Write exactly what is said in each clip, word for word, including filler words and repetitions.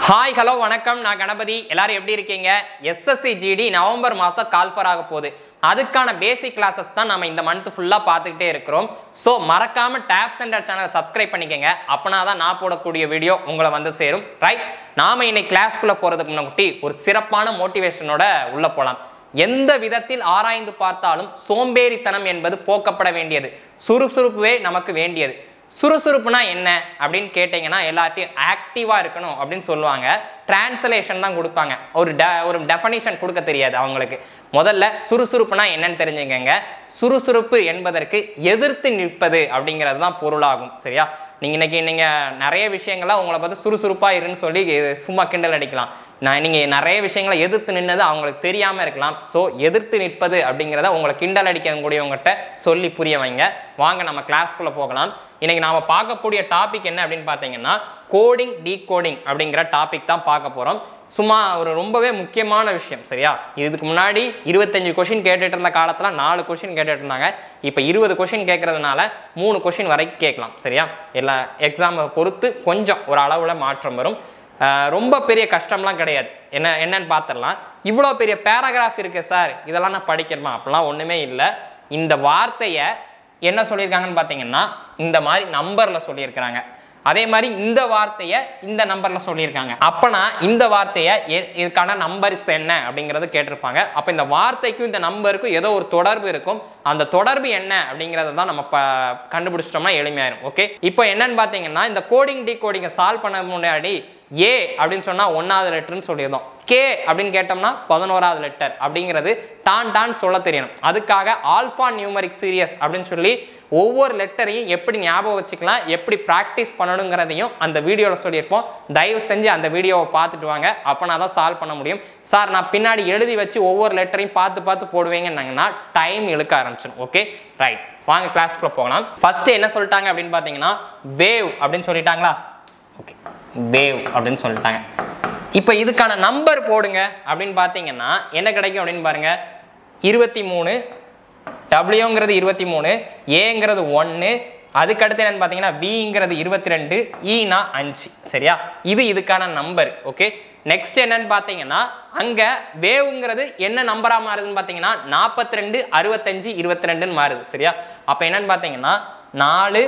Hi, hello, வணக்கம் நான் கணபதி எல்லாரும் எப்படி இருக்கீங்க S S C G D November மாசம் கால்ஃபர் ஆக போகுது அதுக்கான பேசிக் கிளாसेस தான் நாம இந்த मंथ ஃபுல்லா பார்த்துட்டே இருக்கோம் சோ மறக்காம டாப் சென்டர் சேனலை சப்ஸ்கிரைப் பண்ணிக்கங்க அப்பனா தான் நான் போடக்கூடிய வீடியோ உங்களை வந்து சேரும் ரைட் நாம இன்னைக்கு கிளாஸ்க்குள்ள போறதுக்கு முன்னாடி ஒரு சிறப்பான மோட்டிவேஷனோட உள்ள போலாம் எந்த விதத்தில் ஆராய்ந்து பார்த்தாலும் சோம்பேறித்தனம் என்பது போக்கப்பட வேண்டியது சுறுசுறுப்புவே நமக்கு வேண்டியது சுறுசுறுப்புனா என்ன அப்படினு கேட்டிங்கனா எல்லாத்தையும் ஆக்டிவா இருக்கணும் அப்படினு சொல்லுவாங்க டிரான்ஸ்லேஷன் தான் கொடுப்பாங்க ஒரு ஒரு டெஃபினிஷன் கொடுக்க தெரியாது அவங்களுக்கு முதல்ல சுறுசுறுப்புனா என்னன்னு தெரிஞ்சுக்கங்க சுறுசுறுப்பு என்பதற்கு எதிர்த்து நிற்பது அப்படிங்கிறது தான் பொருளாகும் சரியா நீங்க இன்னைக்கு நீங்க நிறைய விஷயங்களை உங்களை பார்த்து சுறுசுறுப்பா இருன்னு சொல்லி சும்மா கிண்டல் அடிக்கலாம் நான் நீங்க நிறைய விஷயங்களை எதிர்த்து நின்னது அவங்களுக்கு தெரியாம இருக்கலாம் சோ எதிர்த்து நிற்பது அப்படிங்கறத உங்களை கிண்டல் அடிக்கக்கூடியவங்ககிட்ட சொல்லி புரிய வைங்க வாங்க நம்ம கிளாஸ்க்குள்ள போகலாம் இன்னைக்கு நாம பார்க்கக்கூடிய டாபிக் என்ன அப்படினு பாத்தீங்கன்னா கோடிங் டிகோடிங் அப்படிங்கற டாபிக் தான் பார்க்க போறோம் சும்மா ஒரு ரொம்பவே முக்கியமான விஷயம் சரியா இதுக்கு முன்னாடி இருபத்தஞ்சு क्वेश्चन கேட்டிட்டு இருந்த காலத்துல நாலு क्वेश्चन கேட்டிட்டு இருந்தாங்க இப்போ இருபது क्वेश्चन கேக்குறதுனால மூணு क्वेश्चन வரைக்கும் கேட்கலாம் சரியா எல்லா எக்ஸாம் பொறுத்து கொஞ்சம் ஒரு அளவுல மாற்றம் வரும் ரொம்ப பெரிய கஷ்டம்லாம் கிடையாது என்ன என்னன்னு பாத்துறலாம் இவ்ளோ பெரிய பேராகிராஃப் இருக்கு சார் இதெல்லாம் நான் படிக்கணுமா அப்பலாம் ஒண்ணுமே இல்ல இந்த வார்த்தையை என்ன சொல்லிருக்காங்கன்னு பாத்தீங்கன்னா இந்த மாதிரி நம்பர்ல சொல்லிருக்காங்க அதே மாதிரி இந்த வார்த்தையை இந்த நம்பர்ல சொல்லிருக்காங்க அப்பனா இந்த வார்த்தையை இதுக்கான நம்பர்ஸ் என்ன அப்படிங்கறது கேட்டிருப்பாங்க அப்ப இந்த வார்த்தைக்கும் இந்த நம்பருக்கும் ஏதோ ஒரு தொடர்பு இருக்கும் அந்த தொடர்பு என்ன அப்படிங்கறத தான் நம்ம கண்டுபிடிச்சிட்டோம்னா எளிமையாயிரும் ஓகே இப்போ என்னன்னு பாத்தீங்கன்னா இந்த கோடிங் டிகோடிங்கை சால்வ் பண்ண முன்னாடி ஏ அப்படினு சொன்னா ஒன்னாவது லெட்டர்னு சொல்லிருந்தோம் கே அப்படினு கேட்டோம்னா பதினோராவது லெட்டர் அப்படிங்கிறது டான் டான் சொல்ல தெரியணும் அதுக்காக ஆல்பா நியூமரிக் சீரியஸ் அப்படினு சொல்லி ஒவ்வொரு லெட்டரையும் எப்படி ஞாபகம் வச்சுக்கலாம் எப்படி பிராக்டிஸ் பண்ணணும்ங்கறதையும் அந்த வீடியோல சொல்லியிருப்போம் தயவு செஞ்சு அந்த வீடியோவை பார்த்துட்டு வாங்க அப்பனா தான் சால்வ் பண்ண முடியும் சார் நான் பின்னாடி எழுதி வச்சு ஒவ்வொரு லெட்டரையும் பார்த்து பார்த்து போடுவீங்கன்னாங்கன்னா டைம் இழுக்க ஆரம்பிச்சிடும் ஓகே ரைட் வாங்க கிளாஸ்க்குள்ள போகலாம் ஃபர்ஸ்ட் என்ன சொல்லிட்டாங்க அப்படின்னு பார்த்தீங்கன்னா வேவ் அப்படின்னு சொல்லிட்டாங்களா ஓகே வேவ் அப்படின்னு சொல்லிட்டாங்க இப்போ இதுக்கான நம்பர் போடுங்க அப்படின்னு பார்த்தீங்கன்னா என்ன கிடைக்கும் அப்படின்னு பாருங்க இருபத்தி மூணு டபிள்யூங்கிறது இருபத்தி மூணு ஏங்கிறது ஒன்று அதுக்கு அடுத்து என்னன்னு பார்த்தீங்கன்னா விங்கிறது இருபத்தி ரெண்டு ஈனா அஞ்சு சரியா இது இதுக்கான நம்பர் ஓகே நெக்ஸ்ட் என்னன்னு பார்த்தீங்கன்னா அங்க வேவ்ங்கிறது என்ன நம்பரா மாறுதுன்னு பார்த்தீங்கன்னா நாற்பத்தி ரெண்டு அறுபத்தஞ்சு இருபத்தி ரெண்டுன்னு மாறுது சரியா அப்போ என்னன்னு பார்த்தீங்கன்னா நாலு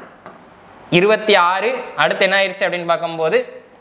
இருபத்தி ஆறு அடுத்து என்ன ஆயிடுச்சு அப்படின்னு பார்க்கும்போது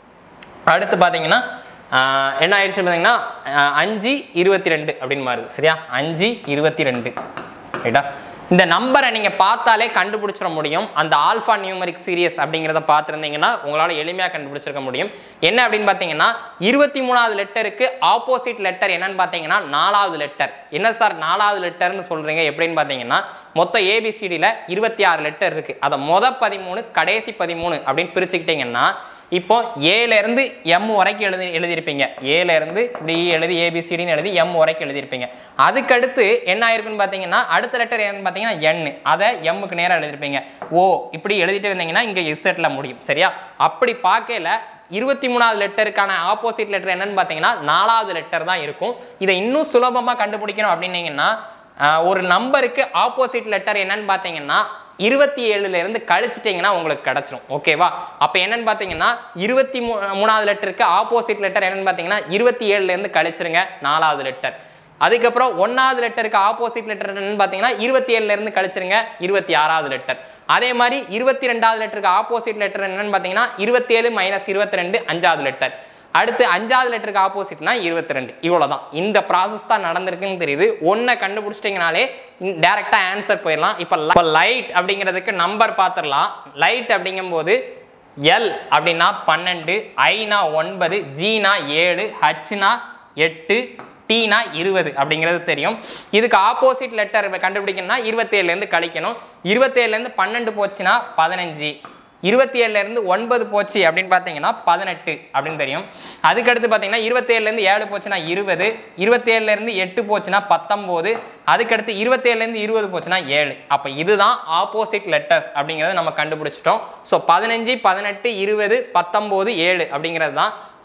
அடுத்து பார்த்தீங்கன்னா என்ன ஆயிடுச்சு பார்த்தீங்கன்னா அஞ்சு இருபத்தி ரெண்டு அப்படின்னு மாறுது சரியா அஞ்சு இருபத்தி ரெண்டு ரைட்டா இந்த நம்பரை நீங்க பார்த்தாலே கண்டுபிடிச்சிட முடியும் அந்த ஆல்பா நியூமரிக் சீரியஸ் அப்படிங்கிறத பார்த்துருந்தீங்கன்னா உங்களால் எளிமையாக கண்டுபிடிச்சிருக்க முடியும் என்ன அப்படின்னு பார்த்தீங்கன்னா இருபத்தி மூணாவது லெட்டருக்கு ஆப்போசிட் லெட்டர் என்னன்னு பார்த்தீங்கன்னா நாலாவது லெட்டர் என்ன சார் நாலாவது லெட்டர்னு சொல்றீங்க எப்படின்னு பார்த்தீங்கன்னா மொத்தம் ஏபிசிடியில் இருபத்தி ஆறு லெட்டர் இருக்கு அதை மொத பதிமூணு கடைசி பதிமூணு அப்படின்னு பிரிச்சுக்கிட்டீங்கன்னா இப்போ ஏல இருந்து எம் வரைக்கும் எழுதி எழுதியிருப்பீங்க ஏல இருந்து இப்படி எழுதி ஏபிசிடின்னு எழுதி எம் வரைக்கும் எழுதியிருப்பீங்க அதுக்கடுத்து என்ன ஆயிருக்குன்னு பார்த்தீங்கன்னா அடுத்த லெட்டர் என்னன்னு பார்த்தீங்கன்னா என் அதை எம்முக்கு நேரம் எழுதியிருப்பீங்க ஓ இப்படி எழுதிட்டு வந்தீங்கன்னா இங்கே இசட்ல முடியும் சரியா அப்படி பார்க்கல இருபத்தி மூணாவது லெட்டருக்கான ஆப்போசிட் லெட்டர் என்னன்னு பார்த்தீங்கன்னா நாலாவது லெட்டர் தான் இருக்கும் இதை இன்னும் சுலபமாக கண்டுபிடிக்கணும் அப்படின்னீங்கன்னா ஒரு நம்பருக்கு ஆப்போசிட் லெட்டர் என்னன்னு பார்த்தீங்கன்னா இருபத்தி ஏழுல இருந்து கழிச்சிட்டீங்கன்னா உங்களுக்கு கிடைச்சிரும் ஓகேவா அப்ப என்னன்னு பாத்தீங்கன்னா இருபத்தி மூணாவது லெட்டருக்கு ஆப்போசிட் லெட்டர் என்னன்னு பாத்தீங்கன்னா இருபத்தி ஏழுல இருந்து கழிச்சிருங்க நாலாவது லெட்டர் அதுக்கப்புறம் ஒன்னாவது லெட்டருக்கு ஆப்போசிட் லெட்டர் என்னன்னு பாத்தீங்கன்னா இருபத்தி ஏழுல இருந்து கழிச்சிருங்க இருபத்தி ஆறாவது லெட்டர் அதே மாதிரி இருபத்தி ரெண்டாவது லெட்டருக்கு ஆப்போசிட் லெட்டர் என்னன்னு பாத்தீங்கன்னா இருபத்தி ஏழு மைனஸ் இருபத்தி ரெண்டு அஞ்சாவது லெட்டர் அடுத்து அஞ்சாவது லெட்டருக்கு ஆப்போசிட்னா இருபத்தி ரெண்டு இவ்வளவுதான் இந்த ப்ராசஸ் தான் நடந்திருக்குன்னு தெரியுது ஒன்றை கண்டுபிடிச்சிட்டிங்கனாலே டைரக்டா ஆன்சர் போயிடலாம் இப்போ லைட் அப்படிங்கிறதுக்கு நம்பர் பார்த்துடலாம் லைட் அப்படிங்கும்போது எல் அப்படின்னா பன்னெண்டு ஐனா ஒன்பது ஜினா ஏழு ஹச்னா எட்டு டீனா இருபது அப்படிங்கிறது தெரியும் இதுக்கு ஆப்போசிட் லெட்டர் கண்டுபிடிக்கணும்னா இருபத்தி ஏழுல இருந்து கழிக்கணும் இருபத்தி ஏழுல இருந்து பன்னெண்டு போச்சுன்னா பதினஞ்சு இருபத்தி ஏழுல இருந்து ஒன்பது போச்சு அப்படின்னு பார்த்தீங்கன்னா பதினெட்டு அப்படின்னு தெரியும் அதுக்கடுத்து பார்த்தீங்கன்னா இருபத்தி ஏழுல இருந்து ஏழு போச்சுன்னா இருபது இருபத்தி ஏழுல இருந்து எட்டு போச்சுன்னா பத்தொன்பது அதுக்கடுத்து இருபத்தி ஏழுல இருந்து இருபது போச்சுன்னா ஏழு அப்போ இதுதான் ஆப்போசிட் லெட்டர்ஸ் அப்படிங்கிறத நம்ம கண்டுபிடிச்சிட்டோம் ஸோ பதினஞ்சு பதினெட்டு இருபது பத்தொன்பது ஏழு அப்படிங்கிறது தான்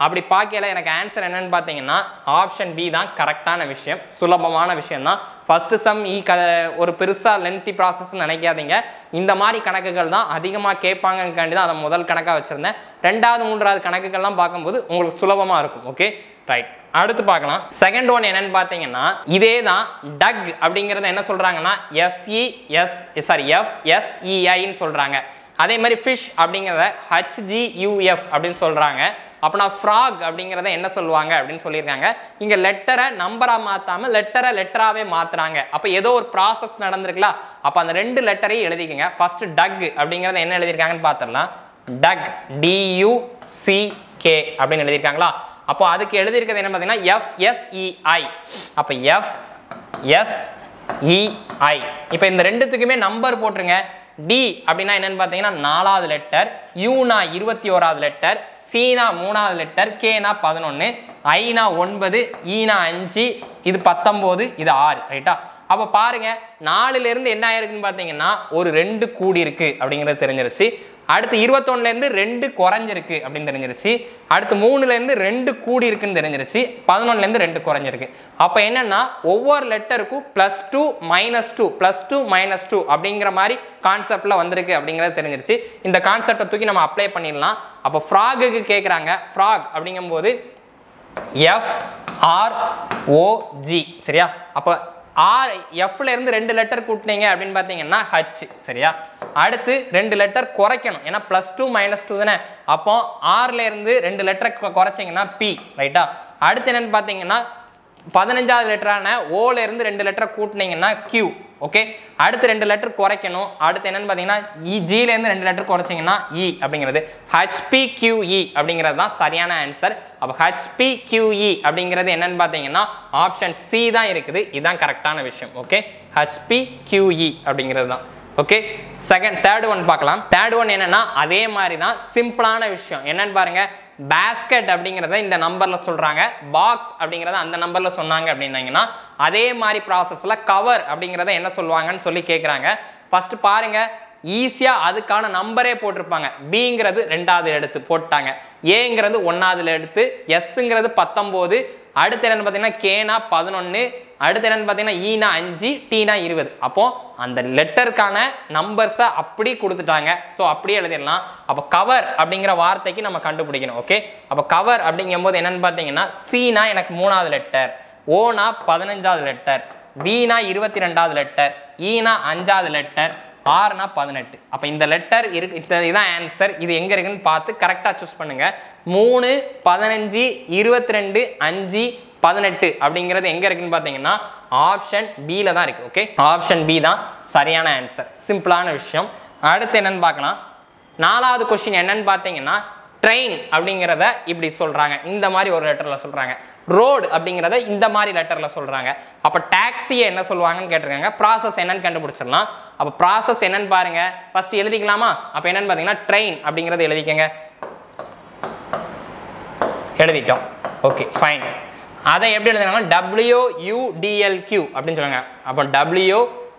அப்படி பார்க்கல எனக்கு ஆன்சர் என்னன்னு பார்த்தீங்கன்னா ஆப்ஷன் பி தான் கரெக்டான விஷயம், சுலபமான விஷயம் தான். ஃபர்ஸ்ட் சம் ஈ க ஒரு பெருசாக லென்த்தி ப்ராசஸ்ன்னு நினைக்காதீங்க. இந்த மாதிரி கணக்குகள் தான் அதிகமாக கேட்பாங்கக்காண்டி தான் அதை முதல் கணக்காக வச்சுருந்தேன். ரெண்டாவது மூன்றாவது கணக்குகள்லாம் பார்க்கும்போது உங்களுக்கு சுலபமாக இருக்கும். ஓகே ரைட், அடுத்து பார்க்கலாம். செகண்ட் ஒன் என்னன்னு பார்த்தீங்கன்னா இதே தான் டக் அப்படிங்கிறத என்ன சொல்கிறாங்கன்னா எஃப்இஎஸ் சாரி எஃப்எஸ்இஐன்னு சொல்கிறாங்க. அதே மாதிரி ஃபிஷ் அப்படிங்கிறத ஹெச்ஜியூஎஃப் அப்படின்னு சொல்கிறாங்க. அப்போனா ஃப்ராக் அப்படிங்கிறத என்ன சொல்லுவாங்க அப்படின்னு சொல்லியிருக்காங்க. இங்கே லெட்டரை நம்பராக மாற்றாமல் லெட்டரை லெட்டராகவே மாற்றுறாங்க. அப்போ ஏதோ ஒரு ப்ராசஸ் நடந்திருக்குல்ல, அப்போ அந்த ரெண்டு லெட்டரையும் எழுதிக்கங்க. ஃபர்ஸ்ட் டக் அப்படிங்கிறத என்ன எழுதியிருக்காங்கன்னு பார்த்துடலாம். டக் டியூசிகே அப்படின்னு எழுதியிருக்காங்களா. அப்போ அதுக்கு எழுதியிருக்கிறது என்ன பார்த்தீங்கன்னா எஃப்எஸ்இஐ. அப்போ எஃப்எஸ்இஐ. இப்போ இந்த ரெண்டுத்துக்குமே நம்பர் போட்டுருங்க. டி அப்படின்னா என்னன்னு பார்த்தீங்கன்னா நாலாவது லெட்டர், யூனா இருபத்தி ஓராவது லெட்டர், சீனா மூணாவது லெட்டர், கேனா பதினொன்று, ஐனா ஒன்பது, ஈனா அஞ்சு, இது பத்தொம்போது, இது ஆறு. ரைட்டா? அப்போ பாருங்க நாலுலேருந்து என்ன ஆயிருக்குன்னு பார்த்தீங்கன்னா ஒரு ரெண்டு கூடி இருக்கு அப்படிங்கிறது தெரிஞ்சிருச்சு. அடுத்து இருபத்தொன்னுலேருந்து ரெண்டு குறைஞ்சிருக்கு அப்படின்னு தெரிஞ்சிருச்சு. அடுத்து மூணுலேருந்து ரெண்டு கூடி இருக்குன்னு தெரிஞ்சிருச்சு. பதினொன்னுலேருந்து ரெண்டு குறைஞ்சிருக்கு. அப்போ என்னன்னா ஒவ்வொரு லெட்டருக்கும் plus two minus two plus two minus two அப்படிங்கிற மாதிரி கான்செப்டில் வந்திருக்கு அப்படிங்கிறது தெரிஞ்சிருச்சு. இந்த கான்செப்டை தூக்கி நம்ம அப்ளை பண்ணிடலாம். அப்போ ஃப்ராகுக்கு கேட்குறாங்க. ஃப்ராக் அப்படிங்கும்போது எஃப்ஆர்ஓஜி. சரியா? அப்போ ஆர் எஃப்ல இருந்து ரெண்டு லெட்டர் கூட்டினீங்க அப்படின்னு பார்த்தீங்கன்னா ஹச். சரியா? அடுத்து ரெண்டு லெட்டர் குறைக்கணும், ஏன்னா பிளஸ் டூ மைனஸ் டூ தானே. அப்போ ஆர்ல இருந்து ரெண்டு லெட்டர் குறைச்சிங்கன்னா பி. ரைட்டா? அடுத்து என்னன்னு பார்த்தீங்கன்னா பதினஞ்சாவது லெட்டரான ஓல இருந்து ரெண்டு லெட்டர் கூட்டினீங்கன்னா கியூ. ஓகே, அடுத்து ரெண்டு லெட்டர் குறைக்கணும். அடுத்து என்னன்னு பார்த்தீங்கன்னா ஜில இருந்து ரெண்டு லெட்டர் குறைச்சிங்கன்னா இ அப்படிங்கிறது ஹெச்பிக்யூஇ அப்படிங்கிறது தான் சரியான ஆன்சர். அப்போ ஹெச்பிக்யூஇ அப்படிங்கிறது என்னன்னு பார்த்தீங்கன்னா ஆப்ஷன் சி தான் இருக்குது. இதுதான் கரெக்டான விஷயம். ஓகே, ஹெச்பிக்யூஇ அப்படிங்கிறது தான். ஓகே, செகண்ட் தேர்ட் ஒன் பார்க்கலாம். தேர்ட் ஒன் என்னன்னா அதே மாதிரி தான் சிம்பிளான விஷயம். என்னன்னு பாருங்க, பேஸ்கெட் அப்படிங்கிறத இந்த நம்பர்ல சொல்றாங்க, பாக்ஸ் அப்படிங்கிறத அந்த நம்பர்ல சொன்னாங்க அப்படின்னாங்கன்னா அதே மாதிரி ப்ராசஸ்ல கவர் அப்படிங்கிறத என்ன சொல்லுவாங்கன்னு சொல்லி கேட்குறாங்க. ஃபர்ஸ்ட் பாருங்க, ஈஸியா அதுக்கான நம்பரே போட்டிருப்பாங்க. பிங்கிறது ரெண்டாவது எடுத்து போட்டாங்க, ஏங்கிறது ஒன்னாவதுல எடுத்து, எஸ்ங்கிறது பத்தொன்பது, அடுத்து என்னன்னு பார்த்தீங்கன்னா கேனா பதினொன்று, அடுத்து என்னன்னு பார்த்தீங்கன்னா ஈனா அஞ்சு, டீனா இருபது. அப்போ அந்த லெட்டருக்கான நம்பர்ஸை அப்படி கொடுத்துட்டாங்க. ஸோ அப்படியே எழுதிடலாம். அப்போ கவர் அப்படிங்கிற வார்த்தைக்கு நம்ம கண்டுபிடிக்கணும். ஓகே, அப்போ கவர் அப்படிங்கும்போது என்னன்னு பார்த்தீங்கன்னா சீனா எனக்கு மூணாவது லெட்டர், ஓனா பதினஞ்சாவது லெட்டர், வீனா இருபத்தி ரெண்டாவது லெட்டர், ஈனா அஞ்சாவது லெட்டர், ஆறுனா பதினெட்டு. அப்போ இந்த லெட்டர் இருக்கு, இதுதான் ஆன்சர். இது எங்கே இருக்குன்னு பார்த்து கரெக்டாக சூஸ் பண்ணுங்க. மூணு, பதினஞ்சு, இருபத்தி ரெண்டு, அஞ்சு, பதினெட்டு அப்படிங்கிறது எங்கே இருக்குன்னு பார்த்தீங்கன்னா ஆப்ஷன் பியில் தான் இருக்குது. ஓகே, ஆப்ஷன் பி தான் சரியான ஆன்சர். சிம்பிளான விஷயம். அடுத்து என்னன்னு பார்க்கலாம். நாலாவது கொஸ்டின் என்னன்னு பார்த்தீங்கன்னா ட்ரெயின் அப்படிங்கிறத இப்படி சொல்கிறாங்க, இந்த மாதிரி ஒரு லெட்டரில் சொல்கிறாங்க. ரோடு அப்படிங்கிறத இந்த மாதிரி லெட்டரில் சொல்கிறாங்க. அப்போ டாக்ஸியை என்ன சொல்லுவாங்கன்னு கேட்டிருக்காங்க. ப்ராசஸ் என்னன்னு கண்டுபிடிச்சிடலாம். அப்போ ப்ராசஸ் என்னன்னு பாருங்க, ஃபர்ஸ்ட் எழுதிக்கலாமா? அப்போ என்னன்னு பார்த்தீங்கன்னா ட்ரெயின் அப்படிங்கிறத எழுதிக்கங்க. எழுதிட்டோம். Okay fine. அதை எப்படி எழுதுனாங்க, டபிள்யூ யூடிஎல்கியூ அப்படின்னு சொல்லுவாங்க. அப்போ டபிள்யூ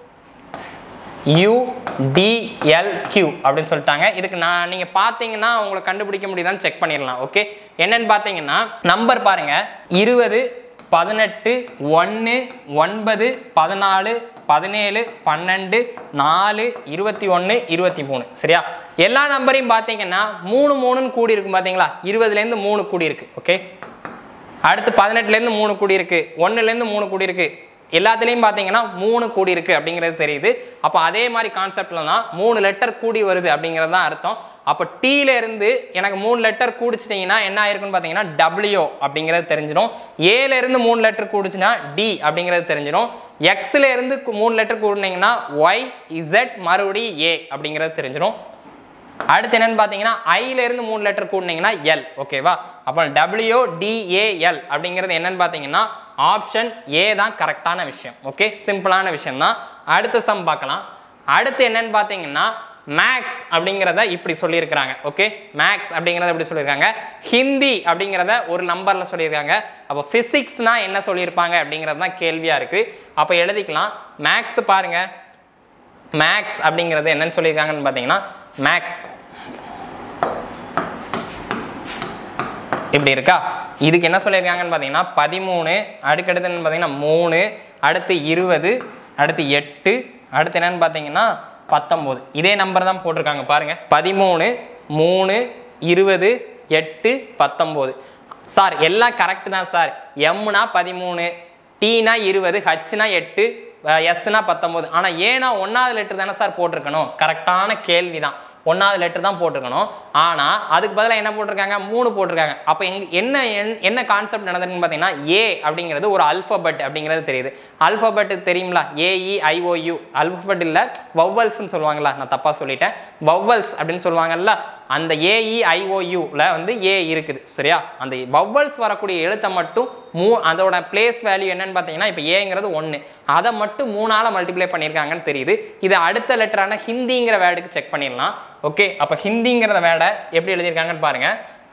யூடிஎல்கியூ அப்படின்னு சொல்லிட்டாங்க. இதுக்கு நான் நீங்கள் பார்த்தீங்கன்னா உங்களுக்கு கண்டுபிடிக்க முடியுதான்னு செக் பண்ணிடலாம். ஓகே, என்னன்னு பார்த்தீங்கன்னா நம்பர் பாருங்க, இருபது, பதினெட்டு, ஒன்று, ஒன்பது, பதினாலு, பதினேழு, பன்னெண்டு, நாலு, இருபத்தி ஒன்று, இருபத்தி மூணு. சரியா? எல்லா நம்பரையும் பார்த்தீங்கன்னா மூணு மூணுன்னு கூடி இருக்கும். பார்த்தீங்களா? இருபதுலேருந்து மூணு கூடி இருக்கு. ஓகே, அடுத்து பதினெட்டுலேருந்து மூணு கூடி இருக்கு, ஒன்றுலேருந்து மூணு கூடி இருக்கு, எல்லாத்துலேயும் பார்த்தீங்கன்னா மூணு கூடி இருக்கு அப்படிங்கிறது தெரியுது. அப்போ அதே மாதிரி கான்செப்டில் தான் மூணு லெட்டர் கூடி வருது அப்படிங்கிறது தான் அர்த்தம். அப்போ டீல இருந்து எனக்கு மூணு லெட்டர் கூடிச்சிட்டிங்கன்னா என்ன ஆயிருக்குன்னு பார்த்தீங்கன்னா டபிள்யூ அப்படிங்கிறது தெரிஞ்சிடும். ஏல இருந்து மூணு லெட்டர் கூடிச்சுன்னா டி அப்படிங்கிறது தெரிஞ்சிடும். எக்ஸ்ல இருந்து மூணு லெட்டர் கூடினீங்கன்னா ஒய், இசட், மறுபடி ஏ அப்படிங்கிறது தெரிஞ்சிடும். அடுத்து என்னன்னு பார்த்தீங்கன்னா ஐல இருந்து மூணு லெட்டர் கூட்டினீங்கன்னா எல். ஓகேவா? அப்போ டபிள்யூ டிஏஎல் அப்படிங்கிறது என்னன்னு பார்த்தீங்கன்னா ஆப்ஷன் ஏ தான் கரெக்டான விஷயம். ஓகே, சிம்பிளான விஷயம் தான். அடுத்த சம் பார்க்கலாம். அடுத்து என்னன்னு பார்த்தீங்கன்னா மேக்ஸ் அப்படிங்கிறத இப்படி சொல்லியிருக்கிறாங்க. ஓகே, மேக்ஸ் அப்படிங்கிறத எப்படி சொல்லியிருக்காங்க, ஹிந்தி அப்படிங்கிறத ஒரு நம்பரில் சொல்லியிருக்காங்க. அப்போ ஃபிசிக்ஸ்னா என்ன சொல்லியிருப்பாங்க அப்படிங்கிறது தான் கேள்வியாக இருக்குது. அப்போ எழுதிக்கலாம். மேக்ஸ் பாருங்க, மேக்ஸ் அப்படிங்கிறது என்னன்னு சொல்லியிருக்காங்கன்னு பார்த்தீங்கன்னா மேக்ஸ் இப்படி இருக்கா. இதுக்கு என்ன சொல்லியிருக்காங்கன்னு பார்த்தீங்கன்னா பதிமூணு, அடுக்கடுத்து என்னன்னு பார்த்தீங்கன்னா மூணு, அடுத்து இருபது, அடுத்து எட்டு, அடுத்து என்னன்னு பார்த்தீங்கன்னா பத்தொம்போது. இதே நம்பர் தான் போட்டிருக்காங்க பாருங்க. பதிமூணு, மூணு, இருபது, எட்டு, பத்தொம்போது. சார் எல்லாம் கரெக்டு தான் சார். எம்னா பதிமூணு, டீனா இருபது, ஹச்னா எட்டு, எஸ்னா பத்தொம்போது. ஆனால் ஏன்னா ஒன்றாவது லெட்டர் தானே சார் போட்டிருக்கணும். கரெக்டான கேள்வி தான், ஒன்றாவது லெட்டர் தான் போட்டிருக்கணும். ஆனால் அதுக்கு பதிலாக என்ன போட்டிருக்காங்க, மூணு போட்டிருக்காங்க. அப்போ எங்க என்ன என்ன கான்செப்ட் நடந்ததுன்னு பார்த்தீங்கன்னா ஏ அப்படிங்கிறது ஒரு அல்ஃபபெட் அப்படிங்கிறது தெரியுது. அல்ஃபபெட் தெரியுங்களா, ஏஇஐஓயு அல்ஃபபெட் இல்லை வவ்வல்ஸ்ன்னு சொல்லுவாங்களா, நான் தப்பாக சொல்லிட்டேன். வவ்வல்ஸ் அப்படின்னு சொல்லுவாங்கல்ல, அந்த ஏஇஐஓயுல வந்து ஏ இருக்குது சரியா. அந்த வவ்வல்ஸ் வரக்கூடிய எழுத்தை மட்டும் மூ அதோட பிளேஸ் வேல்யூ என்னன்னு பார்த்தீங்கன்னா இப்போ ஏங்கிறது ஒன்று, அதை மட்டும் மூணால் மல்டிப்ளை பண்ணியிருக்காங்கன்னு தெரியுது. இது அடுத்த லெட்டரான ஹிந்திங்கிற வேர்டுக்கு செக் பண்ணிடலாம். ஓகே, அப்போ ஹிந்திங்கிற வேர்டை எப்படி எழுதியிருக்காங்கன்னு பாருங்க.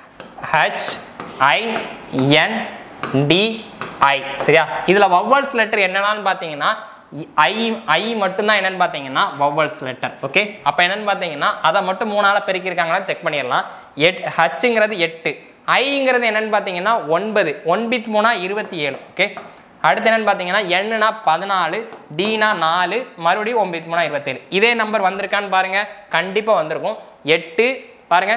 ஹெச் ஐ என் டி ஐ சரியா. இதில் வவ்வல்ஸ் லெட்டர் என்னென்னு பார்த்தீங்கன்னா ஐ ஐ மட்டும்தான் என்னன்னு பார்த்தீங்கன்னா வவ்வல்ஸ் லெட்டர். ஓகே, அப்போ என்னன்னு பார்த்தீங்கன்னா அதை மட்டும் மூணால் பெருக்கியிருக்காங்கன்னா செக் பண்ணிடலாம். எட் ஹச்சுங்கிறது எட்டு, ஐங்கிறது என்னன்னு பார்த்தீங்கன்னா ஒன்பது, ஒன்பித் மூணா இருபத்தி ஏழு. ஓகே, அடுத்து என்னன்னு பார்த்தீங்கன்னா எண்ணுனா பதினாலு, டீனா நாலு, மறுபடியும் ஒன்பது மூணா இருபத்தேழு. இதே நம்பர் வந்திருக்கான்னு பாருங்க, கண்டிப்பாக வந்திருக்கும். எட்டு பாருங்க,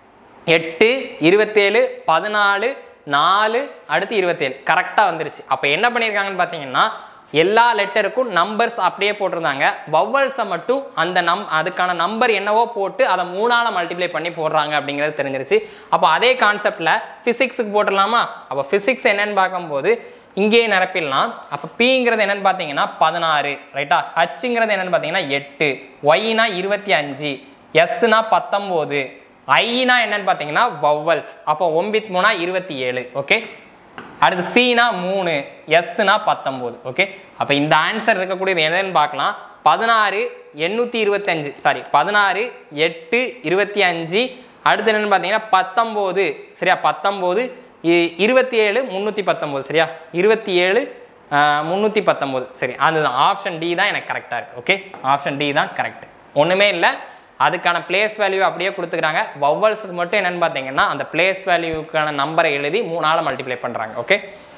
எட்டு, இருபத்தேழு, பதினாலு, நாலு, அடுத்து இருபத்தேழு கரெக்டாக வந்துருச்சு. அப்போ என்ன பண்ணியிருக்காங்கன்னு பார்த்தீங்கன்னா எல்லா லெட்டருக்கும் நம்பர்ஸ் அப்படியே போட்டிருந்தாங்க, வவ்வல்ஸை மட்டும் அந்த நம் அதுக்கான நம்பர் என்னவோ போட்டு அதை மூணால் மல்டிப்ளை பண்ணி போடுறாங்க அப்படிங்கிறது தெரிஞ்சிருச்சு. அப்போ அதே கான்செப்டில் ஃபிசிக்ஸுக்கு போட்டுடலாமா. அப்போ ஃபிசிக்ஸ் என்னன்னு பார்க்கும்போது இங்கேயே நிரப்பிடலாம். அப்போ பிங்கிறது என்னன்னு பார்த்தீங்கன்னா பதினாறு ரைட்டா, ஹச்சுங்கிறது என்னன்னு பார்த்தீங்கன்னா எட்டு, ஒய்னா இருபத்தி அஞ்சு, எஸ்னா பத்தொம்போது, ஐனா என்னன்னு பார்த்தீங்கன்னா வவ்வல்ஸ். அப்போ ஒன்பது மூணா இருபத்தி ஏழு. ஓகே, அடுத்து சீனா மூணு, எஸ்னா பத்தொம்போது. ஓகே, அப்போ இந்த ஆன்சர் இருக்கக்கூடியது என்னன்னு பார்க்கலாம். பதினாறு எண்ணூற்றி இருபத்தஞ்சு சாரி பதினாறு எட்டு இருபத்தி அஞ்சு, அடுத்து என்னென்னு பார்த்தீங்கன்னா பத்தொம்போது சரியா, பத்தொம்போது இருபத்தி ஏழு முந்நூற்றி பத்தொம்போது சரியா, இருபத்தி ஏழு முந்நூற்றி பத்தொம்போது சரி. அதுதான் ஆப்ஷன் டி தான் எனக்கு கரெக்டாக இருக்குது. ஓகே, ஆப்ஷன் டி தான் கரெக்ட், ஒன்றுமே இல்லை. அதுக்கான பிளேஸ் வேல்யூ அப்படியே கொடுத்துக்கிறாங்க. வவ்வல்ஸுக்கு மட்டும் என்னன்னு பார்த்தீங்கன்னா அந்த பிளேஸ் வேல்யூக்கான நம்பரை எழுதி மூணால் மல்டிப்ளை பண்ணுறாங்க. ஓகே,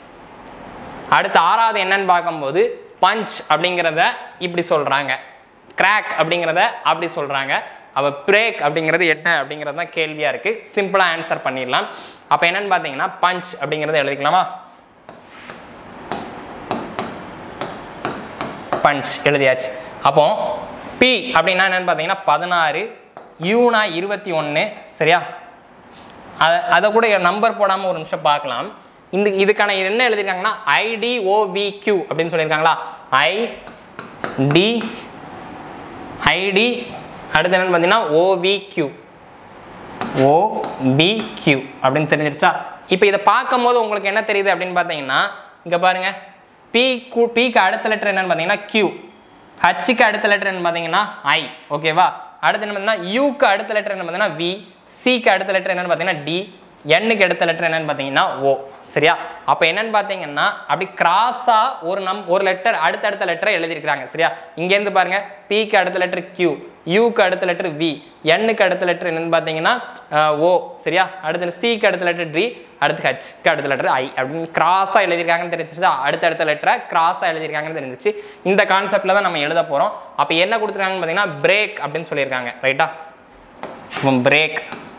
அடுத்து ஆறாவது என்னன்னு பார்க்கும்போது பஞ்ச் அப்படிங்கிறத இப்படி சொல்கிறாங்க, கிராக் அப்படிங்கிறத அப்படி சொல்கிறாங்க. அப்போ பிரேக் அப்படிங்கிறது என்ன அப்படிங்கிறது தான் கேள்வியாக இருக்குது. சிம்பிளாக ஆன்சர் பண்ணிடலாம். அப்போ என்னன்னு பார்த்தீங்கன்னா பஞ்ச் அப்படிங்கிறத எழுதிக்கலாமா. பஞ்ச் எழுதியாச்சு. அப்போ பி அப்படின்னா என்னன்னு பார்த்தீங்கன்னா பதினாறு, யூனா இருபத்தி ஒன்று சரியா. அதை அதை கூட நம்பர் போடாமல் ஒரு நிமிஷம் பார்க்கலாம். இந்த இதுக்கான என்ன எழுதியிருக்காங்கன்னா ஐடிஓவிக்யூ அப்படின்னு சொல்லியிருக்காங்களா. ஐடி ஐடி அடுத்து என்னன்னு பார்த்தீங்கன்னா ஓவிக்யூ ஓபிக்யூ அப்படின்னு தெரிஞ்சிருச்சா. இப்போ இதை பார்க்கும்போது உங்களுக்கு என்ன தெரியுது அப்படின்னு பார்த்தீங்கன்னா இங்கே பாருங்க, பி பிக்கு அடுத்த லெட்டர் என்னன்னு பார்த்தீங்கன்னா கியூ, ஹச்சுக்கு அடுத்த லெட்டர் என்ன பார்த்தீங்கன்னா ஐ. ஓகேவா, அடுத்து என்ன பார்த்தீங்கன்னா யூக்கு அடுத்த லெட்டர் என்ன பார்த்தீங்கன்னா வி, சிக்கு அடுத்த லெட்டர் என்னன்னு பார்த்தீங்கன்னா டி, எண்ணுக்கு அடுத்த லெட்டர் என்னன்னு பார்த்தீங்கன்னா ஓ சரியா. அப்போ என்னன்னு பார்த்தீங்கன்னா அப்படி கிராஸாக ஒரு நம் ஒரு லெட்டர் அடுத்தடுத்த லெட்டரை எழுதியிருக்கிறாங்க சரியா. இங்கேருந்து பாருங்க, பிக்கு அடுத்த லெட்டர் கியூ, யூக்கு அடுத்த லெட்டர் வி, எண்ணுக்கு அடுத்த லெட்டர் என்னன்னு பார்த்தீங்கன்னா ஓ சரியா. அடுத்து சிக்கு அடுத்த லெட்டர் டி, அடுத்து ஹச்க்கு அடுத்த லெட்டர் ஐ அப்படின்னு கிராஸாக எழுதியிருக்காங்கன்னு தெரிஞ்சிச்சு. அடுத்தடுத்த லெட்டரை கிராஸாக எழுதியிருக்காங்கன்னு தெரிஞ்சிச்சு. இந்த கான்செப்டில் தான் நம்ம எழுத போகிறோம். அப்போ என்ன கொடுத்துருக்காங்கன்னு பார்த்தீங்கன்னா பிரேக் அப்படின்னு சொல்லியிருக்காங்க ரைட்டா. பிரேக்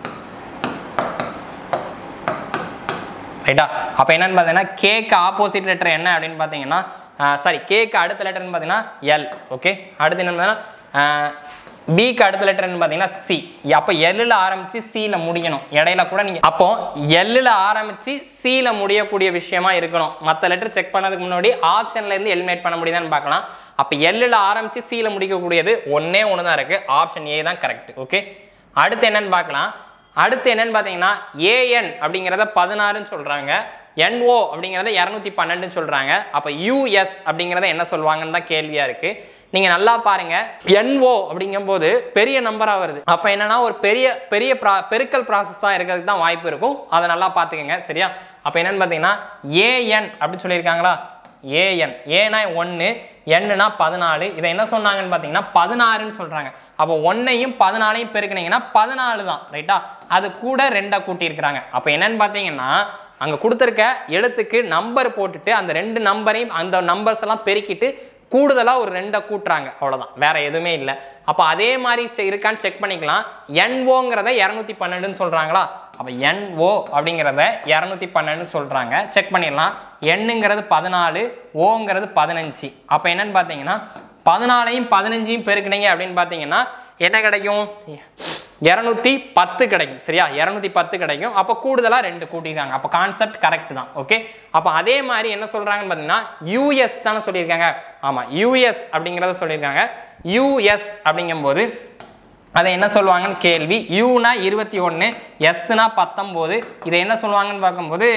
ரைட்டா. அப்போ என்னன்னு பார்த்தீங்கன்னா கேக்கு ஆப்போசிட் லெட்டர் என்ன அப்படின்னு பார்த்தீங்கன்னா சாரி கேக்கு அடுத்த லெட்டர்னு பார்த்தீங்கன்னா எல். ஓகே, அடுத்து என்னன்னு பார்த்தீங்கன்னா பிக்கு அடுத்த லெட்டர் என்ன பார்த்தீங்கன்னா சி. அப்போ எல்லில் ஆரம்பித்து சியில் முடியணும். இடையில கூட நீங்கள் அப்போ எல்லில் ஆரம்பித்து சியில் முடியக்கூடிய விஷயமா இருக்கணும். மற்ற லெட்டர் செக் பண்ணதுக்கு முன்னாடி ஆப்ஷன்லேருந்து எலிமினேட் பண்ண முடியுதான்னு பார்க்கலாம். அப்போ எல்லில் ஆரம்பித்து சியில் முடிக்கக்கூடியது ஒன்றே ஒன்று தான் இருக்குது, ஆப்ஷன் ஏ தான் கரெக்ட். ஓகே, அடுத்து என்னன்னு பார்க்கலாம். அடுத்து என்னன்னு பார்த்தீங்கன்னா ஏஎன் அப்படிங்கிறத பதினாறுன்னு சொல்கிறாங்க, என்ஓ அப்படிங்கிறத இரநூத்தி பன்னெண்டுன்னு சொல்கிறாங்க. அப்போ யூஎஸ் அப்படிங்கிறத என்ன சொல்லுவாங்கன்னு தான் கேள்வியாக இருக்குது. நீங்கள் நல்லா பாருங்கள், என்ஓ அப்படிங்கும்போது பெரிய நம்பராக வருது. அப்போ என்னன்னா ஒரு பெரிய பெரிய ப்ரா பெருக்கல் ப்ராசஸாக இருக்கிறதுக்கு தான் வாய்ப்பு இருக்கும். அதை நல்லா பார்த்துக்கங்க சரியா. அப்போ என்னன்னு பார்த்தீங்கன்னா ஏஎன் அப்படின்னு சொல்லியிருக்காங்களா. ஏஎன் ஏனா ஒன்று, Nனா பதினாலு. இதை என்ன சொன்னாங்கன்னு பார்த்தீங்கன்னா பதினாறுன்னு சொல்றாங்க. அப்போ ஒன்னையும் பதினாலையும் பெருக்கினீங்கன்னா பதினாலு தான் ரைட்டா. அது கூட ரெண்டை கூட்டியிருக்கிறாங்க. அப்போ என்னன்னு பார்த்தீங்கன்னா அங்கே கொடுத்துருக்க எழுத்துக்கு நம்பர் போட்டுட்டு அந்த ரெண்டு நம்பரையும் அந்த நம்பர்ஸ் எல்லாம் பெருக்கிட்டு கூடுதலாக ஒரு ரெண்டை கூட்டுறாங்க, அவ்வளோதான், வேற எதுவுமே இல்லை. அப்போ அதே மாதிரி இருக்கான்னு செக் பண்ணிக்கலாம். என்ஓங்கிறத இரநூத்தி பன்னெண்டுன்னு சொல்கிறாங்களா, அப்போ என்ஓ அப்படிங்கிறத இரநூத்தி பன்னெண்டு சொல்கிறாங்க, செக் பண்ணிடலாம். எண்ணுங்கிறது பதினாலு, ஓங்கிறது பதினஞ்சு. அப்போ என்னன்னு பார்த்தீங்கன்னா பதினாலையும் பதினஞ்சையும் பெருக்கினீங்க அப்படின்னு பார்த்தீங்கன்னா என்ன கிடைக்கும், இரநூத்தி பத்து கிடைக்கும் சரியா, இரநூத்தி பத்து கிடைக்கும். அப்போ கூடுதலாக ரெண்டு கூட்டியிருக்காங்க. அப்போ கான்செப்ட் கரெக்ட் தான். ஓகே, அப்போ அதே மாதிரி என்ன சொல்கிறாங்கன்னு பார்த்தீங்கன்னா யூஎஸ் தானே சொல்லியிருக்காங்க. ஆமாம், யூஎஸ் அப்படிங்கிறத சொல்லியிருக்காங்க. யூஎஸ் அப்படிங்கும்போது அதை என்ன சொல்லுவாங்கன்னு கேள்வி. யூனா இருபத்தி ஒன்று, எஸ்னா பத்தொம்போது. இதை என்ன சொல்லுவாங்கன்னு பார்க்கும்போது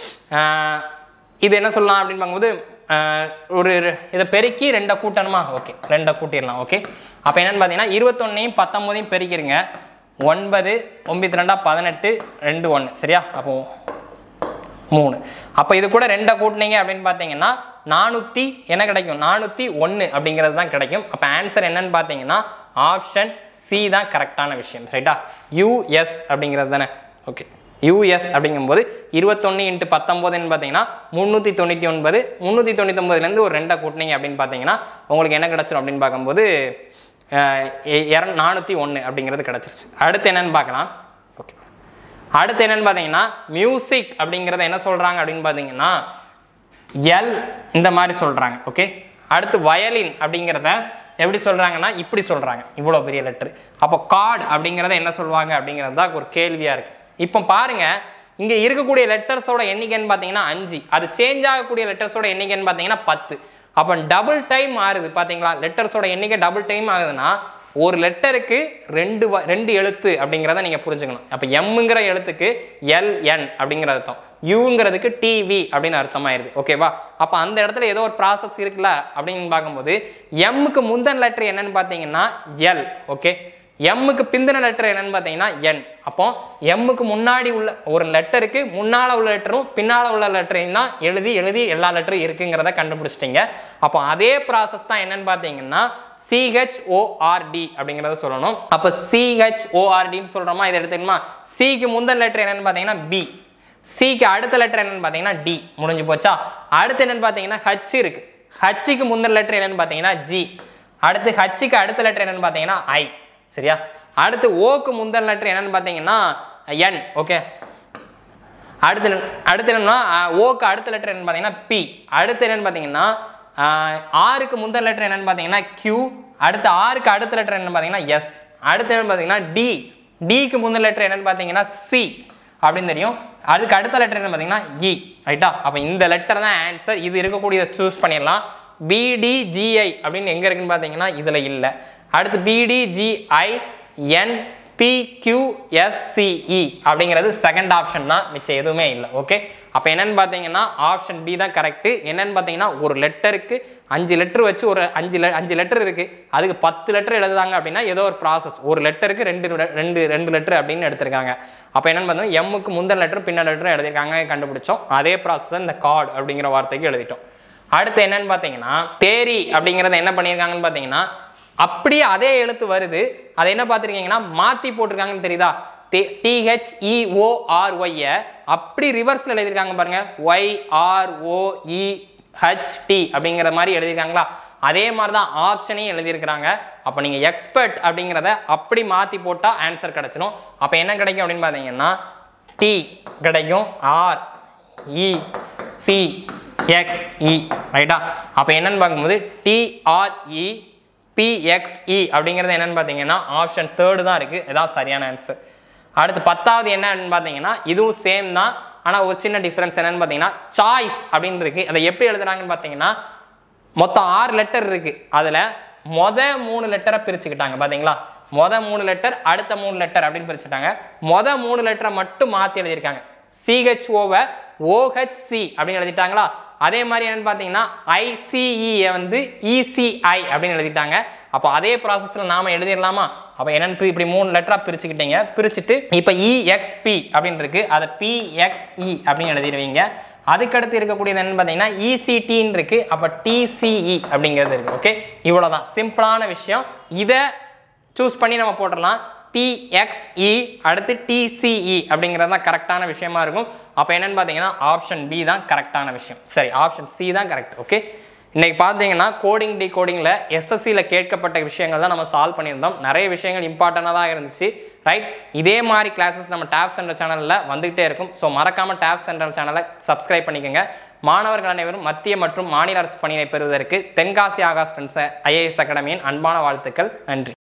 இது என்ன சொல்லலாம் அப்படின்னு பார்க்கும்போது ஒரு இதை பெருக்கி ரெண்டை கூட்டணுமா, ஓகே ரெண்டை கூட்டிடலாம். ஓகே, அப்போ என்னென்னு பார்த்தீங்கன்னா இருபத்தொன்னையும் பத்தொம்போதையும் பெருக்கிருங்க. ஒன்பது ஒம்பத்தி ரெண்டா பதினெட்டு, ரெண்டு ஒன்று சரியா, அப்போ மூணு. அப்போ இது கூட ரெண்டை கூட்டினீங்க அப்படின்னு பார்த்தீங்கன்னா நானூற்றி என்ன கிடைக்கும், நானூற்றி ஒன்று அப்படிங்கிறது தான் கிடைக்கும். அப்போ ஆன்சர் என்னன்னு பார்த்தீங்கன்னா ஆப்ஷன் சி தான் கரெக்டான விஷயம் ரைட்டா. யூஎஸ் அப்படிங்கிறது தானே. ஓகே, யூஎஸ் அப்படிங்கும்போது இருபத்தொன்று இன்ட்டு பத்தொம்போதுன்னு பார்த்தீங்கன்னா முந்நூற்றி தொண்ணூற்றி ஒன்பது. முந்நூற்றி தொண்ணூற்றி ஒன்பதுலேருந்து ஒரு ரெண்டை கூட்டினீங்க அப்படின்னு பார்த்தீங்கன்னா உங்களுக்கு என்ன கிடச்சிடும் அப்படின்னு பார்க்கும்போது நானூற்றி ஒன்று அப்படிங்கிறது கிடச்சிருச்சு. அடுத்து என்னன்னு பார்க்கலாம். ஓகே, அடுத்து என்னன்னு பார்த்தீங்கன்னா மியூசிக் அப்படிங்கிறத என்ன சொல்கிறாங்க அப்படின்னு பார்த்தீங்கன்னா எல் இந்த மாதிரி சொல்கிறாங்க. ஓகே, அடுத்து வயலின் அப்படிங்கிறத எப்படி சொல்கிறாங்கன்னா இப்படி சொல்கிறாங்க, இவ்வளோ பெரிய லெட்ரு. அப்போ கார்டு அப்படிங்கிறத என்ன சொல்லுவாங்க அப்படிங்கிறது தான் ஒரு கேள்வியாக இருக்குது. இப்போ பாருங்க, இங்கே இருக்கக்கூடிய லெட்டர்ஸோட எண்ணிக்கைன்னு பார்த்தீங்கன்னா அஞ்சு, அது சேஞ்ச் ஆகக்கூடிய லெட்டர்ஸோட எண்ணிக்கைன்னு பார்த்தீங்கன்னா பத்து. அப்போ டபுள் டைம் மாறுது பார்த்தீங்களா, லெட்டர்ஸோட எண்ணிக்கை டபுள் டைம் ஆகுதுன்னா ஒரு லெட்டருக்கு ரெண்டு ரெண்டு எழுத்து அப்படிங்கிறத நீங்கள் புரிஞ்சுக்கணும். அப்போ எம்ங்கிற எழுத்துக்கு எல்என் அப்படிங்கிற அர்த்தம், யூங்கிறதுக்கு டிவி அப்படின்னு அர்த்தமாயிருது. ஓகேவா, அப்போ அந்த இடத்துல ஏதோ ஒரு ப்ராசஸ் இருக்குல்ல அப்படின்னு பார்க்கும்போது எம்முக்கு முந்தின லெட்டர் என்னன்னு பார்த்தீங்கன்னா எல். ஓகே, எம்முக்கு பிந்தின லெட்டர் என்னன்னு பார்த்தீங்கன்னா என். அப்போ எம்முக்கு முன்னாடி உள்ள ஒரு லெட்டருக்கு முன்னால் உள்ள லெட்டரும் பின்னால் உள்ள லெட்டரையும் தான் எழுதி எழுதி எல்லா லெட்டரும் இருக்குங்கிறத கண்டுபிடிச்சிட்டிங்க. அப்போ அதே ப்ராசஸ் தான் என்னன்னு பார்த்தீங்கன்னா சிஹெச்ஓஆர்டி அப்படிங்கிறத சொல்லணும். அப்போ சிஹெச்ஓஆர்டின்னு சொல்கிறோமா, இதை எடுத்துக்கணுமா. சிக்கு முந்தின லெட்டர் என்னன்னு பார்த்தீங்கன்னா பி, சிக்கு அடுத்த லெட்டர் என்னன்னு பார்த்தீங்கன்னா டி, முடிஞ்சு போச்சா. அடுத்து என்னன்னு பார்த்தீங்கன்னா ஹச் இருக்கு, ஹச்சுக்கு முந்தின லெட்டர் என்னன்னு பார்த்தீங்கன்னா ஜி, அடுத்து ஹச்சுக்கு அடுத்த லெட்டர் என்னன்னு பார்த்தீங்கன்னா ஐ சரியா. அடுத்து ஓக்கு முந்தின லெட்டர் என்னன்னு பார்த்தீங்கன்னா என். ஓகே, அடுத்து அடுத்து என்னன்னா ஓக்கு அடுத்த லெட்டர் என்னன்னு பார்த்தீங்கன்னா பி, அடுத்து என்னன்னு பார்த்தீங்கன்னா ஆறுக்கு முந்தின லெட்டர் என்னன்னு பார்த்தீங்கன்னா கியூ, அடுத்து ஆறுக்கு அடுத்த லெட்டர் என்னன்னு பார்த்தீங்கன்னா எஸ், அடுத்து என்னன்னு பார்த்தீங்கன்னா டி, டிக்கு முந்தின லெட்டர் என்னன்னு பார்த்தீங்கன்னா சி அப்படின்னு தெரியும். அதுக்கு அடுத்த லெட்டர் என்ன பார்த்தீங்கன்னா இ ரைட்டா. அப்போ இந்த லெட்டர் தான் ஆன்சர். இது இருக்கக்கூடிய சூஸ் பண்ணிடலாம். பிடிஜிஐ அப்படின்னு எங்கே இருக்குன்னு பார்த்தீங்கன்னா இதில் இல்லை. அடுத்து பிடிஜிஐ என்பிக்யூஎஸ்சிஇ அப்படிங்கிறது செகண்ட் ஆப்ஷன் தான், மிச்சம் எதுவுமே இல்லை. ஓகே, அப்போ என்னன்னு பார்த்தீங்கன்னா ஆப்ஷன் பி தான் கரெக்டு. என்னன்னு பார்த்தீங்கன்னா ஒரு லெட்டருக்கு அஞ்சு லெட்டர் வச்சு ஒரு அஞ்சு அஞ்சு லெட்டர் இருக்குது, அதுக்கு பத்து லெட்டர் எழுதுதாங்க அப்படின்னா ஏதோ ஒரு ப்ராசஸ், ஒரு லெட்டருக்கு ரெண்டு ரெண்டு ரெண்டு லெட்டர் அப்படின்னு எடுத்திருக்காங்க. அப்போ என்னன்னு பார்த்தீங்கன்னா எம்முக்கு முந்தின லெட்டர் பின்ன லெட்டர் எழுதியிருக்காங்க, கண்டுபிடிச்சோம். அதே ப்ராசஸ் இந்த கார்டு அப்படிங்கிற வார்த்தைக்கு எழுதிட்டோம். அடுத்து என்னன்னு பார்த்தீங்கன்னா தேரி அப்படிங்கிறத என்ன பண்ணியிருக்காங்கன்னு பார்த்தீங்கன்னா அப்படியே அதே எழுத்து வருது, அதை என்ன பார்த்துருக்கீங்கன்னா மாற்றி போட்டிருக்காங்கன்னு தெரியுதா. டிஹெச்இஓஆர்ஒய்ய அப்படி ரிவர்ஸில் எழுதியிருக்காங்க பாருங்க, ஒய்ஆர்ஓஇஹெச்டி அப்படிங்கிற மாதிரி எழுதியிருக்காங்களா, அதே மாதிரி தான் ஆப்ஷனையும் எழுதியிருக்கிறாங்க. அப்போ நீங்கள் எக்ஸ்பர்ட் அப்படிங்கிறத அப்படி மாற்றி போட்டால் ஆன்சர் கிடச்சிடும். அப்போ என்ன கிடைக்கும் அப்படின்னு பார்த்தீங்கன்னா டி கிடைக்கும், R E P X E ரைட்டா. அப்போ என்னன்னு பார்க்கும்போது டிஆர்இ பிஎக்ஸ்இ அப்படிங்கிறது என்னன்னு பார்த்தீங்கன்னா ஆப்ஷன் தேர்டு தான் இருக்குது, இதான் சரியான ஆன்சர். அடுத்து பத்தாவது என்னன்னு பார்த்தீங்கன்னா இதுவும் சேம் தான், ஆனால் ஒரு சின்ன டிஃப்ரென்ஸ் என்னன்னு பார்த்தீங்கன்னா சாய்ஸ் அப்படின்னு இருக்குது. அதை எப்படி எழுதுறாங்கன்னு பார்த்தீங்கன்னா மொத்தம் ஆறு லெட்டர் இருக்குது, அதில் மொதல் மூணு லெட்டரை பிரிச்சுக்கிட்டாங்க பார்த்தீங்களா. மொதல் மூணு லெட்டர் அடுத்த மூணு லெட்டர் அப்படின்னு பிரிச்சுட்டாங்க. மொதல் மூணு லெட்டரை மட்டும் மாற்றி எழுதியிருக்காங்க. சிஹெச்ஓவை ஓஹெச்சி அப்படின்னு எழுதிட்டாங்களா. அதே மாதிரி என்னன்னு பார்த்தீங்கன்னா ஐசிஇயை வந்து இசிஐ அப்படின்னு எழுதிட்டாங்க. அப்போ அதே ப்ராசஸில் நாம் எழுதிடலாமா. அப்போ என்னன்னு இப்படி மூணு லெட்டராக பிரிச்சுக்கிட்டீங்க, பிரிச்சுட்டு இப்போ இஎக்ஸ்பி அப்படின்னு இருக்கு, அதை பிஎக்ஸ்இ அப்படின்னு எழுதிடுவீங்க. அதுக்கடுத்து இருக்கக்கூடியது என்னன்னு பார்த்தீங்கன்னா இசிடின்னு இருக்கு, அப்போ டிசிஇ அப்படிங்கிறது இருக்கு. ஓகே, இவ்வளோதான் சிம்பிளான விஷயம். இதை சூஸ் பண்ணி நம்ம போட்டுடலாம். பிஎக்ஸ்இ அடுத்து டிசிஇ அப்படிங்கிறது தான் கரெக்டான விஷயமா இருக்கும். அப்போ என்னன்னு பார்த்தீங்கன்னா ஆப்ஷன் பி தான் கரெக்டான விஷயம். சரி, ஆப்ஷன் சி தான் கரெக்ட். ஓகே, இன்னைக்கு பார்த்தீங்கன்னா கோடிங் டிகோடிங்கில் எஸ்எஸ்சியில் கேட்கப்பட்ட விஷயங்கள் தான் நம்ம சால்வ் பண்ணியிருந்தோம். நிறைய விஷயங்கள் இம்பார்ட்டண்டாக தான் இருந்துச்சு. ரைட், இதே மாதிரி கிளாஸஸ் நம்ம டேப் சென்டர் சேனலில் வந்துகிட்டே இருக்கும். ஸோ மறக்காமல் டேப் சென்டர் சேனலை சப்ஸ்கிரைப் பண்ணிக்கோங்க. மாணவர்கள் அனைவரும் மத்திய மற்றும் மாநில அரசு பணியை பெறுவதற்கு தென்காசி ஆகாஷ் ஃப்ரெண்ட்ஸ் ஐஏஎஸ் அகாடமியின் அன்பான வாழ்த்துக்கள். நன்றி.